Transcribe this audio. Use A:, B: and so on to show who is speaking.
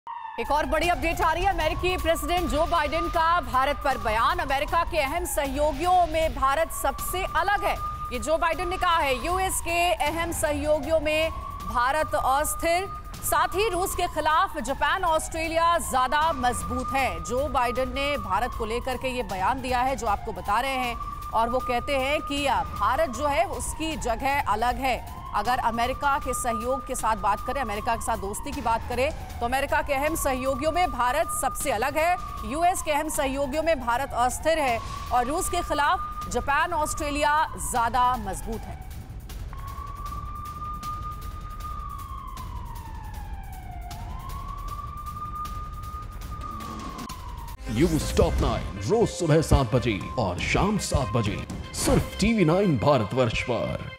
A: एक और बड़ी अपडेट आ रही है। अमेरिकी प्रेसिडेंट जो बाइडेन का भारत पर बयान। अमेरिका के अहम सहयोगियों में भारत सबसे अलग है, ये जो बाइडेन ने कहा है। यूएस के अहम सहयोगियों में भारत अस्थिर, साथ ही रूस के खिलाफ जापान ऑस्ट्रेलिया ज्यादा मजबूत है। जो बाइडेन ने भारत को लेकर के ये बयान दिया है जो आपको बता रहे हैं, और वो कहते हैं कि भारत जो है उसकी जगह अलग है। अगर अमेरिका के सहयोग के साथ बात करें, अमेरिका के साथ दोस्ती की बात करें, तो अमेरिका के अहम सहयोगियों में भारत सबसे अलग है। यूएस के अहम सहयोगियों में भारत अस्थिर है और रूस के खिलाफ जापान ऑस्ट्रेलिया ज्यादा मजबूत है।
B: न्यूज़ टॉप 9 रोज सुबह 7 बजे और शाम 7 बजे सिर्फ TV9 भारतवर्ष पर।